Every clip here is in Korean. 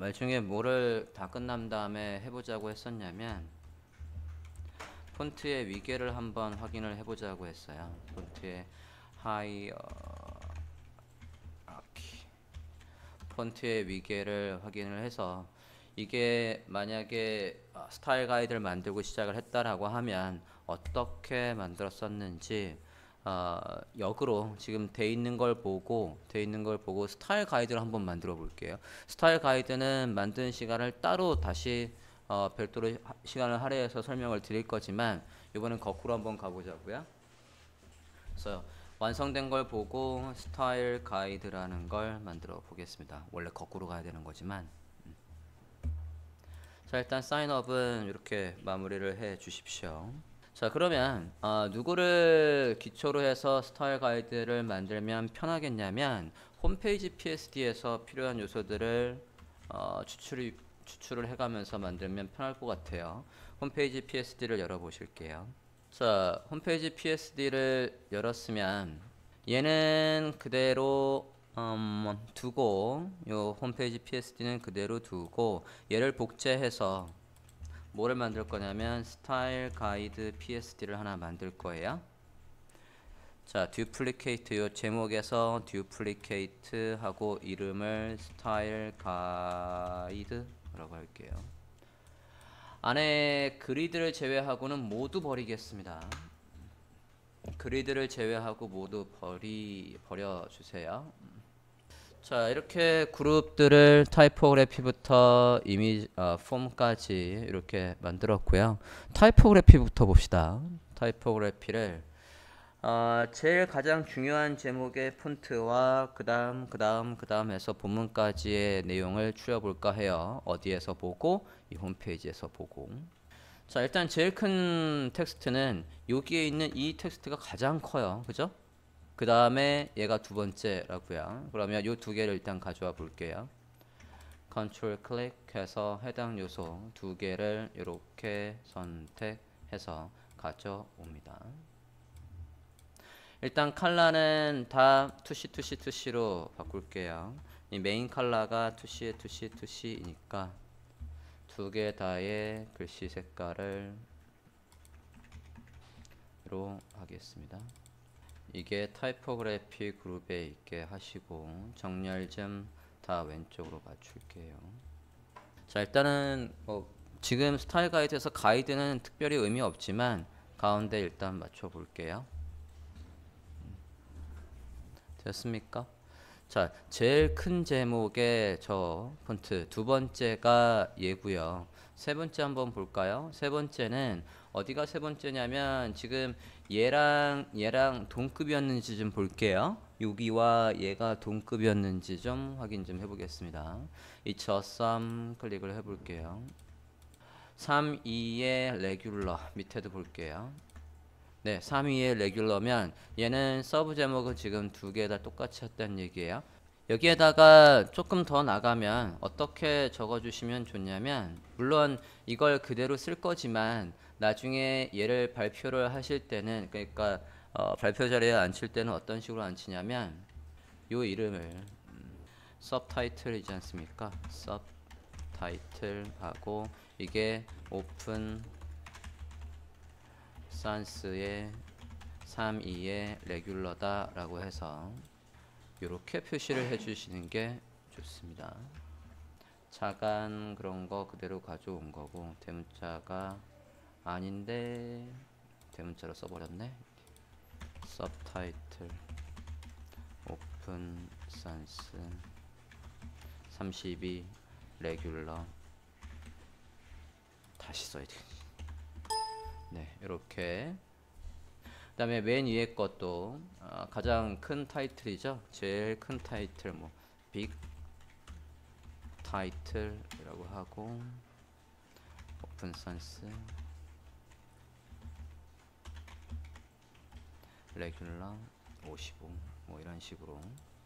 나중에 뭐를 다 끝난 다음에 해보자고 했었냐면 폰트의 위계를 한번 확인을 해보자고 했어요. 폰트의 하이어라키, 폰트의 위계를 확인을 해서 이게 만약에 스타일 가이드를 만들고 시작을 했다라고 하면 어떻게 만들었었는지 역으로 지금 돼 있는 걸 보고 스타일 가이드를 한번 만들어 볼게요. 스타일 가이드는 만드는 시간을 따로 다시 별도로 시간을 할애해서 설명을 드릴 거지만 이번엔 거꾸로 한번 가보자고요. 그래서 완성된 걸 보고 스타일 가이드라는 걸 만들어 보겠습니다. 원래 거꾸로 가야 되는 거지만 자, 일단 사인업은 이렇게 마무리를 해 주십시오. 자, 그러면 누구를 기초로 해서 스타일 가이드를 만들면 편하겠냐면 홈페이지 PSD에서 필요한 요소들을 추출을 해가면서 만들면 편할 것 같아요. 홈페이지 PSD를 열어보실게요. 자, 홈페이지 PSD를 열었으면 얘는 그대로 두고, 요 홈페이지 PSD는 그대로 두고 얘를 복제해서 뭐를 만들 거냐면 스타일 가이드 PSD를 하나 만들 거예요. 자, 듀플리케이트, 요 제목에서 듀플리케이트 하고 이름을 스타일 가이드라고 할게요. 안에 그리드를 제외하고는 모두 버리겠습니다. 그리드를 제외하고 모두 버려주세요. 자, 이렇게 그룹들을 타이포그래피부터 이미지 폼까지 이렇게 만들었고요. 타이포그래피부터 봅시다. 타이포그래피를 제일 가장 중요한 제목의 폰트와 그다음 해서 본문까지의 내용을 추려볼까 해요. 어디에서 보고 이 홈페이지에서 보고. 자, 일단 제일 큰 텍스트는 여기에 있는 이 텍스트가 가장 커요. 그죠? 그 다음에 얘가 두 번째라고요. 그러면 이 두 개를 일단 가져와 볼게요. 컨트롤 클릭해서 해당 요소 두 개를 이렇게 선택해서 가져옵니다. 일단 컬러는 다 투시로 바꿀게요. 이 메인 컬러가 투시이니까 두 개 다의 글씨 색깔을 로 하겠습니다. 이게 타이포그래피 그룹에 있게 하시고 정렬 좀 다 왼쪽으로 맞출게요. 자, 일단은 지금 스타일 가이드에서 가이드는 특별히 의미 없지만 가운데 일단 맞춰 볼게요. 됐습니까? 자, 제일 큰 제목의 저 폰트 두 번째가 얘고요. 세 번째 한번 볼까요? 세 번째는 어디가 세 번째냐면 지금 얘랑 동급이었는지 좀 볼게요. 여기와 얘가 동급이었는지 좀 확인 좀 해보겠습니다. 이 저 썸 클릭을 해볼게요. 3,2의 레귤러 밑에도 볼게요. 네, 3위의 레귤러면 얘는 서브 제목은 지금 두 개 다 똑같이 했다는 얘기예요. 여기에다가 조금 더 나가면 어떻게 적어주시면 좋냐면 물론 이걸 그대로 쓸 거지만 나중에 얘를 발표를 하실 때는 그러니까 발표 자리에 앉힐 때는 어떤 식으로 앉히냐면 요 이름을 서브타이틀이지 않습니까? 서브타이틀하고 이게 오픈 산스의 3,2의 레귤러다 라고 해서 이렇게 표시를 해주시는 게 좋습니다. 자간 그런 거 그대로 가져온 거고 대문자가 아닌데 대문자로 써버렸네. 서브타이틀 오픈 산스 32 레귤러 다시 써야 돼. 네, 이렇게. 그 다음에 맨 위에 것도 가장 큰 타이틀이죠. 제일 큰 타이틀 빅 타이틀이라고 하고 오픈 산스 레귤러 55 이런 식으로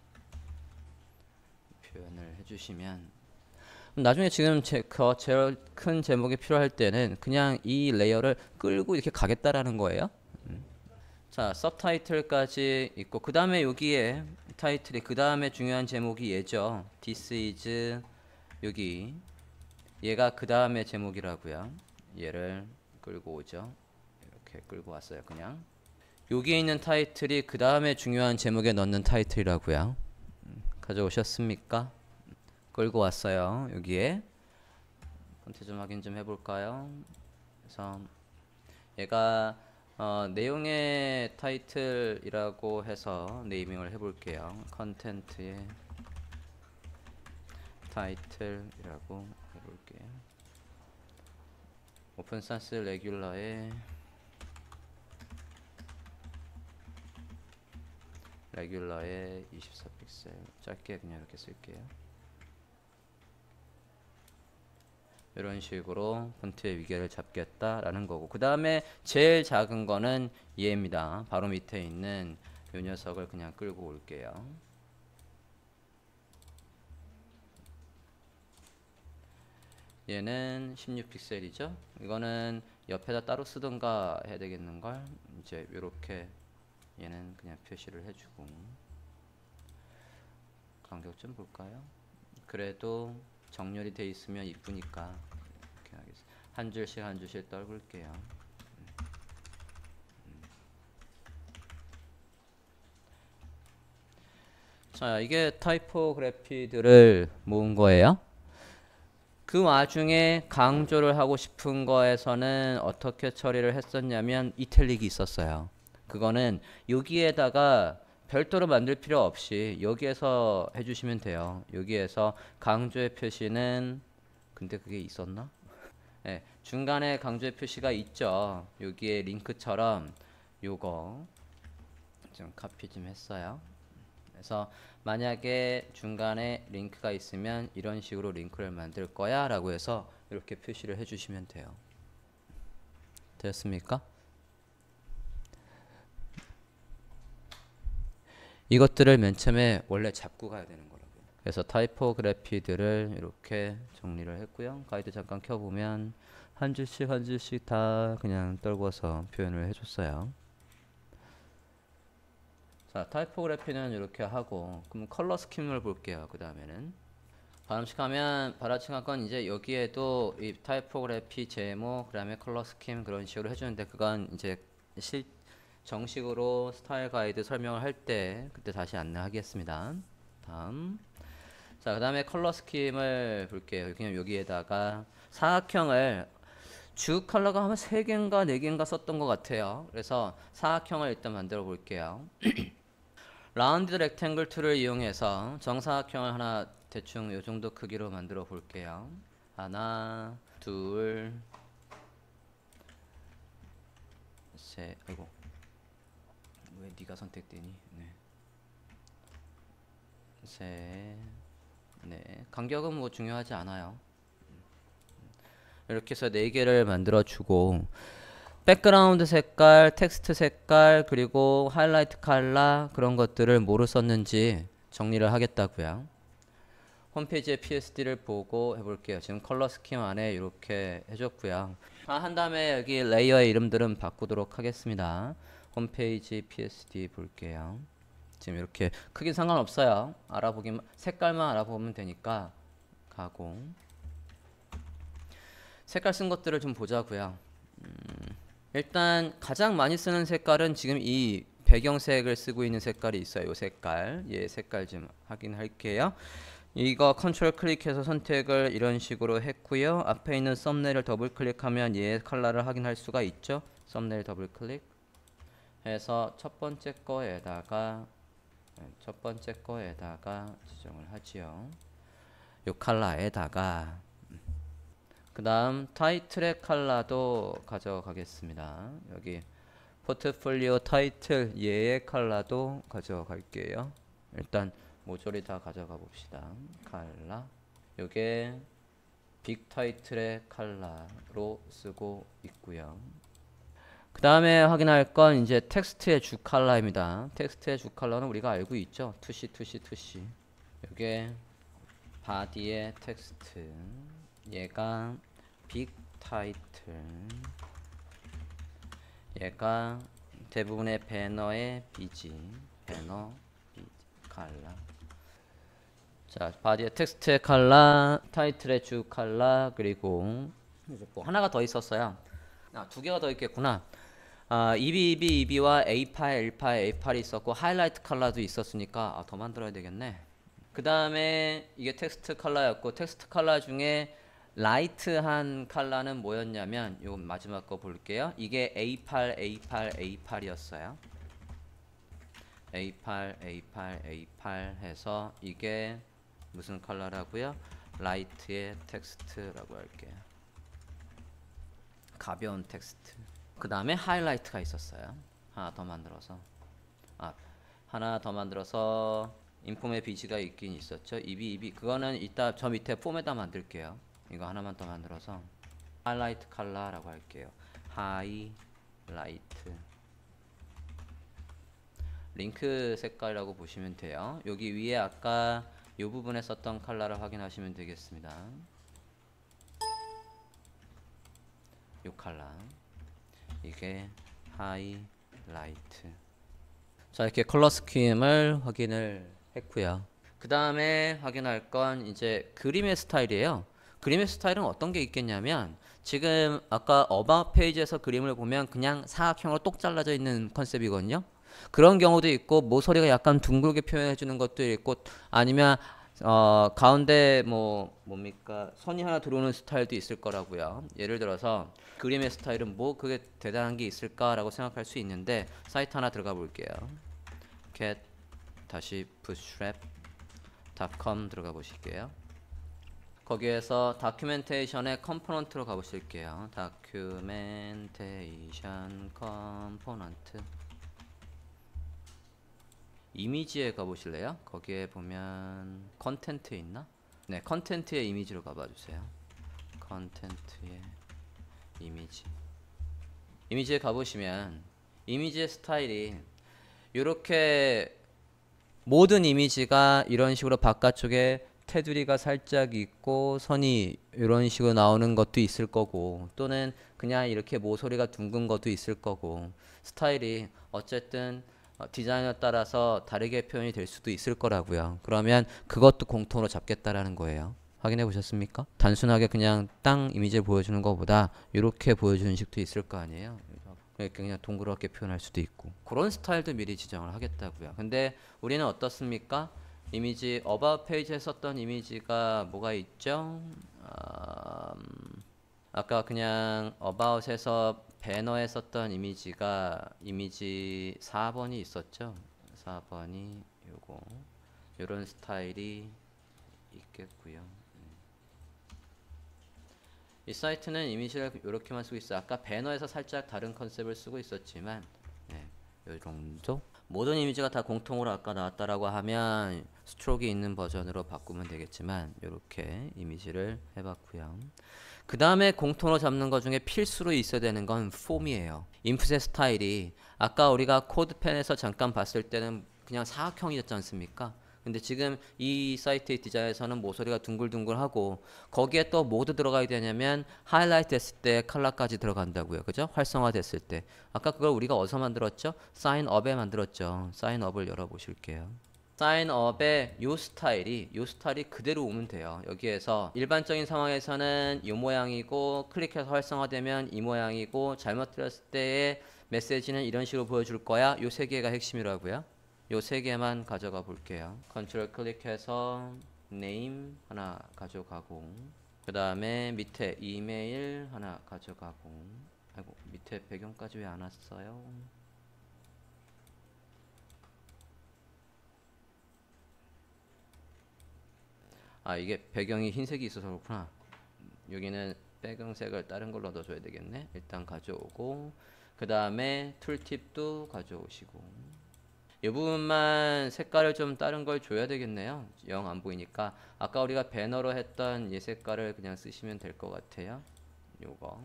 표현을 해주시면 나중에 지금 제일 큰 제목이 필요할 때는 그냥 이 레이어를 끌고 이렇게 가겠다라는 거예요. 자, 서브타이틀까지 있고 그 다음에 여기에 타이틀이 그 다음에 중요한 제목이 얘죠. This is 여기 얘가 그 다음에 제목이라고요. 얘를 끌고 오죠. 이렇게 끌고 왔어요. 그냥 여기에 있는 타이틀이 그 다음에 중요한 제목에 넣는 타이틀이라고요. 가져오셨습니까? 끌고 왔어요. 여기에 폰트 좀 확인 좀 해볼까요? 그래서 얘가 내용의 타이틀이라고 해서 네이밍을 해볼게요. 컨텐츠의 타이틀이라고 해볼게요. 오픈산스 레귤러의 레귤러의 24픽셀 짧게 그냥 이렇게 쓸게요. 이런 식으로 폰트의 위계를 잡겠다라는 거고, 그 다음에 제일 작은 거는 얘입니다. 바로 밑에 있는 이 녀석을 그냥 끌고 올게요. 얘는 16픽셀이죠. 이거는 옆에다 따로 쓰든가 해야 되겠는걸. 이제 이렇게 얘는 그냥 표시를 해주고, 간격 좀 볼까요? 그래도 정렬이 돼 있으면 이쁘니까 이렇게 하겠습니다. 한 줄씩 한 줄씩 떨굴게요. 자, 이게 타이포그래피들을 모은 거예요. 그 와중에 강조를 하고 싶은 거에서는 어떻게 처리를 했었냐면 이탈릭이 있었어요. 그거는 여기에다가 별도로 만들 필요 없이 여기에서 해주시면 돼요. 여기에서 강조의 표시는, 근데 그게 있었나? 네, 중간에 강조의 표시가 있죠. 여기에 링크처럼 요거 좀 카피 좀 했어요. 그래서 만약에 중간에 링크가 있으면 이런 식으로 링크를 만들 거야 라고 해서 이렇게 표시를 해주시면 돼요. 됐습니까? 이것들을 맨 처음에 원래 잡고 가야 되는 거라고요. 그래서 타이포그래피들을 이렇게 정리를 했고요. 가이드 잠깐 켜보면 한 줄씩 한 줄씩 다 그냥 떨궈서 표현을 해줬어요. 자, 타이포그래피는 이렇게 하고, 그럼 컬러 스킴을 볼게요. 그 다음에는 바람직한 건 이제 여기에도 이 타이포그래피 제목, 그 다음에 컬러 스킴 그런 식으로 해주는데, 그건 이제 정식으로 스타일 가이드 설명을 할 때 그때 다시 안내하겠습니다. 다음, 자, 그 다음에 컬러 스킴을 볼게요. 그냥 여기에다가 사각형을 주 컬러가 한 3개인가 4개인가 썼던 것 같아요. 그래서 사각형을 일단 만들어 볼게요. 라운드 렉탱글 툴을 이용해서 정사각형을 하나 대충 요 정도 크기로 만들어 볼게요. 하나, 둘, 셋. 아이고, 왜 네가 선택되니? 네. 셋, 네. 간격은 뭐 중요하지 않아요. 이렇게 해서 4개를 만들어 주고, 백그라운드 색깔, 텍스트 색깔, 그리고 하이라이트 컬러 그런 것들을 뭐로 썼는지 정리를 하겠다고요. 홈페이지에 PSD를 보고 해볼게요. 지금 컬러 스킴 안에 이렇게 해줬고요. 한 다음에 여기 레이어의 이름들은 바꾸도록 하겠습니다. 홈페이지 PSD 볼게요. 지금 이렇게 크긴 상관없어요. 알아보기만, 색깔만 알아보면 되니까 가고, 색깔 쓴 것들을 좀 보자고요. 일단 가장 많이 쓰는 색깔은 지금 이 배경색을 쓰고 있는 색깔이 있어요. 이 색깔, 얘 색깔 좀 확인할게요. 이거 컨트롤 클릭해서 선택을 이런 식으로 했고요. 앞에 있는 썸네일을 더블 클릭하면 얘 컬러를 확인할 수가 있죠. 썸네일 더블 클릭 해서 첫 번째 거에다가 지정을 하지요. 요 컬러에다가 그 다음 타이틀의 컬러도 가져가겠습니다. 여기 포트폴리오 타이틀 얘의 컬러도 가져갈게요. 일단 모조리 다 가져가 봅시다. 컬러 요게 빅 타이틀의 컬러로 쓰고 있고요. 그 다음에 확인할 건 이제 텍스트의 주 컬러입니다. 텍스트의 주 컬러는 우리가 알고 있죠. 투시 요게 바디의 텍스트, 얘가 빅 타이틀, 얘가 대부분의 배너의 BG, 배너 BG 컬러. 자, 바디의 텍스트의 컬러, 타이틀의 주 컬러, 그리고 뭐 하나가 더 있었어요. 두 개가 더 있겠구나. EB와 A8, L8, A8이 있었고 하이라이트 컬러도 있었으니까 더 만들어야 되겠네. 그 다음에 이게 텍스트 컬러였고 텍스트 컬러 중에 라이트한 컬러는 뭐였냐면 요 마지막 거 볼게요. 이게 A8, A8, A8이었어요. A8, A8, A8 해서 이게 무슨 컬러라고요? 라이트의 텍스트라고 할게요. 가벼운 텍스트. 그 다음에 하이라이트가 있었어요. 하나 더 만들어서 하나 더 만들어서 인폼의 비지가 있긴 있었죠. EB 그거는 이따 저 밑에 폼에다 만들게요. 이거 하나만 더 만들어서 하이라이트 컬러라고 할게요. 하이라이트 링크 색깔이라고 보시면 돼요. 여기 위에 아까 이 부분에 썼던 컬러를 확인하시면 되겠습니다. 이 컬러 이게 하이라이트. 자, 이렇게 컬러 스킴을 확인을 했고요. 그 다음에 확인할 건 이제 그림의 스타일이에요. 그림의 스타일은 어떤 게 있겠냐면 지금 아까 어바웃 페이지에서 그림을 보면 그냥 사각형으로 똑 잘라져 있는 컨셉이거든요. 그런 경우도 있고 모서리가 약간 둥글게 표현해 주는 것도 있고 아니면 가운데 뭡니까 선이 하나 들어오는 스타일도 있을 거라고요. 예를 들어서 그림의 스타일은 뭐 그게 대단한 게 있을까라고 생각할 수 있는데 사이트 하나 들어가 볼게요. get-bootstrap.com 들어가 보실게요. 거기에서 다큐멘테이션의 컴포넌트로 가보실게요. 다큐멘테이션 컴포넌트 이미지에 가보실래요? 거기에 보면 컨텐트 있나? 네, 컨텐트의 이미지로 가봐주세요. 컨텐트의 이미지에 가보시면 이미지의 스타일이 이렇게 모든 이미지가 이런 식으로 바깥쪽에 테두리가 살짝 있고 선이 이런 식으로 나오는 것도 있을 거고 또는 그냥 이렇게 모서리가 둥근 것도 있을 거고 스타일이 어쨌든 디자인에 따라서 다르게 표현이 될 수도 있을 거라고요. 그러면 그것도 공통으로 잡겠다라는 거예요. 확인해 보셨습니까? 단순하게 그냥 땅 이미지를 보여주는 것보다 이렇게 보여주는 식도 있을 거 아니에요. 그냥 동그랗게 표현할 수도 있고 그런 스타일도 미리 지정을 하겠다고요. 근데 우리는 어떻습니까? 이미지 어바웃 페이지에 썼던 이미지가 뭐가 있죠? 아까 그냥 어바웃에서 배너에 썼던 이미지가 이미지 4번이 있었죠. 4번이 요거 요런 스타일이 있겠고요. 이 사이트는 이미지를 이렇게만 쓰고 있어요. 아까 배너에서 살짝 다른 컨셉을 쓰고 있었지만 요 정도? 모든 이미지가 다 공통으로 아까 나왔다라고 하면 스트로크 있는 버전으로 바꾸면 되겠지만 이렇게 이미지를 해봤고요. 그 다음에 공통으로 잡는 것 중에 필수로 있어야 되는 건 폼이에요. 인풋의 스타일이 아까 우리가 코드펜에서 잠깐 봤을 때는 그냥 사각형이었지 않습니까? 근데 지금 이 사이트의 디자인에서는 모서리가 둥글둥글하고 거기에 또 뭐도 들어가야 되냐면 하이라이트 했을 때 컬러까지 들어간다고요. 그죠? 활성화 됐을 때. 아까 그걸 우리가 어디서 만들었죠? 사인업에 만들었죠. 사인업을 열어보실게요. 사인업의 요 스타일이 그대로 오면 돼요. 여기에서 일반적인 상황에서는 이 모양이고 클릭해서 활성화되면 이 모양이고 잘못 들었을 때의 메시지는 이런 식으로 보여줄 거야. 요 세 개가 핵심이라고요. 요 세 개만 가져가 볼게요. 컨트롤 클릭해서 name 하나 가져가고 그 다음에 밑에 이메일 하나 가져가고 아이고 밑에 배경까지 왜 안 왔어요? 이게 배경이 흰색이 있어서 그렇구나. 여기는 배경색을 다른 걸로 넣어줘야 되겠네. 일단 가져오고 그 다음에 툴팁도 가져오시고 이 부분만 색깔을 좀 다른 걸 줘야 되겠네요. 영 안 보이니까 아까 우리가 배너로 했던 이 색깔을 그냥 쓰시면 될 것 같아요. 요거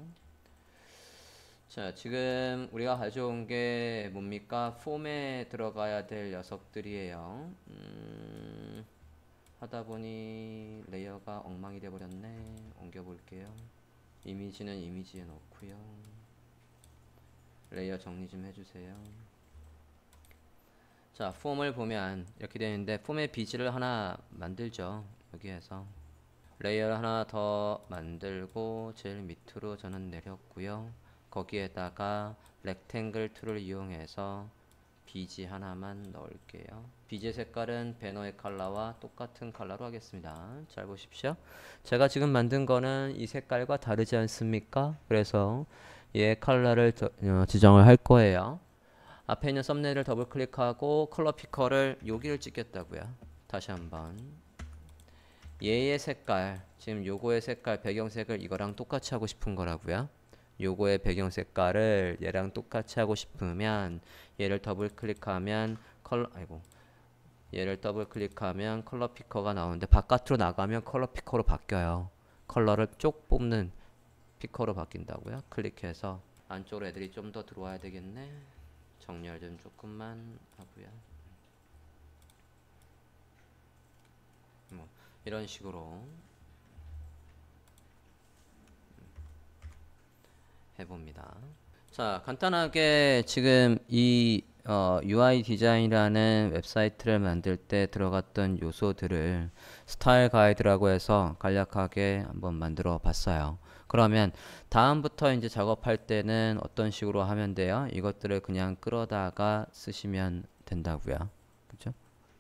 자 지금 우리가 가져온 게 뭡니까? 폼에 들어가야 될 녀석들이에요. 하다보니 레이어가 엉망이 돼버렸네. 옮겨볼게요. 이미지는 이미지에 넣고요. 레이어 정리 좀 해주세요. 자, 폼을 보면 이렇게 되어 있는데 폼의 비즈를 하나 만들죠. 여기에서 레이어를 하나 더 만들고 제일 밑으로 저는 내렸고요. 거기에다가 렉탱글 툴을 이용해서 비지 하나만 넣을게요. 비지 색깔은 배너의 컬러와 똑같은 컬러로 하겠습니다. 잘 보십시오. 제가 지금 만든 거는 이 색깔과 다르지 않습니까? 그래서 얘 컬러를 지정을 할 거예요. 앞에 있는 썸네일을 더블 클릭하고 컬러 피커를 여기를 찍겠다고요. 다시 한번 얘의 색깔, 지금 요거의 색깔 배경색을 이거랑 똑같이 하고 싶은 거라고요. 요거의 배경 색깔을 얘랑 똑같이 하고 싶으면 얘를 더블 클릭하면 얘를 더블 클릭하면 컬러 피커가 나오는데 바깥으로 나가면 컬러 피커로 바뀌어요. 컬러를 쪽 뽑는 피커로 바뀐다고요. 클릭해서 안쪽으로 애들이 좀 더 들어와야 되겠네. 정렬 좀 조금만 하고요. 뭐 이런 식으로 해봅니다. 자, 간단하게 지금 이 UI 디자인이라는 웹사이트를 만들 때 들어갔던 요소들을 스타일 가이드라고 해서 간략하게 한번 만들어 봤어요. 그러면 다음부터 이제 작업할 때는 어떤 식으로 하면 돼요? 이것들을 그냥 끌어다가 쓰시면 된다고요. 그죠?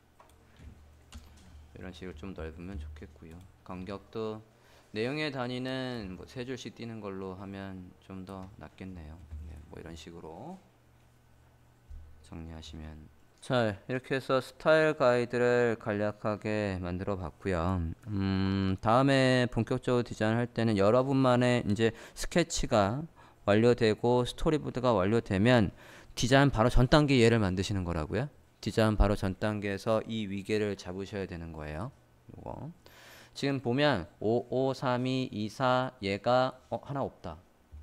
이런 식으로 좀 넓으면 좋겠고요. 간격도 내용의 단위는 뭐 3줄씩 띄는 걸로 하면 좀 더 낫겠네요. 네, 뭐 이런 식으로 정리하시면. 자, 이렇게 해서 스타일 가이드를 간략하게 만들어 봤고요. 다음에 본격적으로 디자인할 때는 여러분만의 이제 스케치가 완료되고 스토리보드가 완료되면 디자인 바로 전 단계 얘를 만드시는 거라고요. 디자인 바로 전 단계에서 이 위계를 잡으셔야 되는 거예요. 요거. 지금 보면 5532 24 얘가 하나 없다.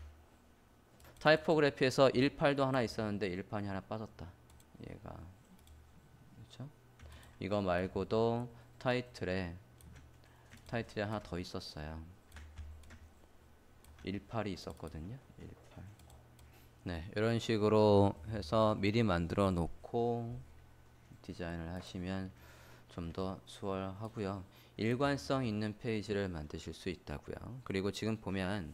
타이포그래피에서 18도 하나 있었는데 1판이 하나 빠졌다. 얘가 그렇죠? 이거 말고도 타이틀에 하나 더 있었어요. 18이 있었거든요. 18. 네, 이런 식으로 해서 미리 만들어 놓고 디자인을 하시면 좀 더 수월하고요. 일관성 있는 페이지를 만드실 수 있다고요. 그리고 지금 보면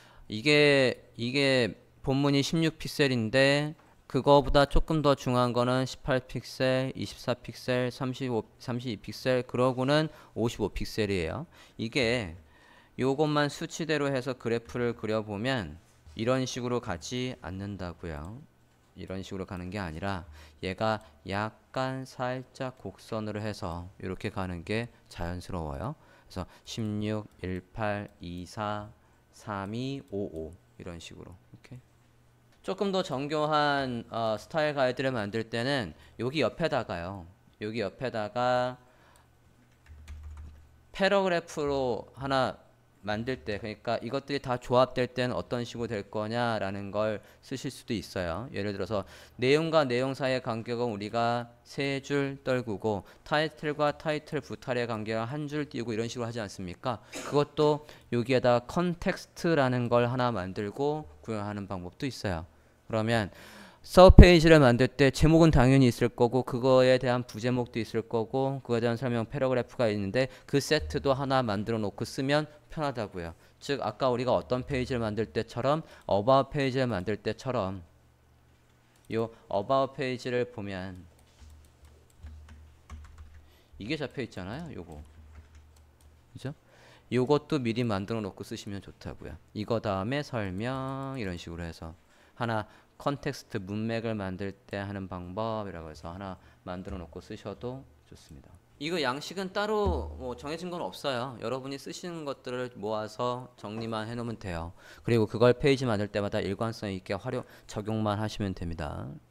이게 본문이 16픽셀인데 그거보다 조금 더 중요한 거는 18픽셀, 24픽셀, 32픽셀, 그러고는 55픽셀이에요. 이게 요것만 수치대로 해서 그래프를 그려보면 이런 식으로 가지 않는다고요. 이런 식으로 가는 게 아니라 얘가 약간 살짝 곡선으로 해서 이렇게 가는 게 자연스러워요. 그래서 16, 18, 24, 32, 55 이런 식으로 이렇게 조금 더 정교한 스타일 가이드를 만들 때는 여기 옆에다가요. 여기 옆에다가 패러그래프로 하나 만들 때, 그러니까 이것들이 다 조합될 때는 어떤 식으로 될 거냐라는 걸 쓰실 수도 있어요. 예를 들어서 내용과 내용 사이의 간격은 우리가 3줄 떨구고 타이틀과 타이틀 부탈의 간격은 1줄 띄우고 이런 식으로 하지 않습니까? 그것도 여기에다가 컨텍스트라는 걸 하나 만들고 구현하는 방법도 있어요. 그러면 서브페이지를 만들 때 제목은 당연히 있을 거고 그거에 대한 부제목도 있을 거고 그거에 대한 설명 패러그래프가 있는데 그 세트도 하나 만들어 놓고 쓰면 편하다고요. 즉 아까 우리가 어떤 페이지를 만들 때처럼 어바웃 페이지를 만들 때처럼 요 어바웃 페이지를 보면 이게 잡혀 있잖아요. 요거 그죠? 요것도 미리 만들어 놓고 쓰시면 좋다고요. 이거 다음에 설명 이런 식으로 해서 하나 컨텍스트 문맥을 만들 때 하는 방법이라고 해서 하나 만들어 놓고 쓰셔도 좋습니다. 이거 양식은 따로 뭐 정해진 건 없어요. 여러분이 쓰시는 것들을 모아서 정리만 해놓으면 돼요. 그리고 그걸 페이지 만들 때마다 일관성 있게 적용만 하시면 됩니다.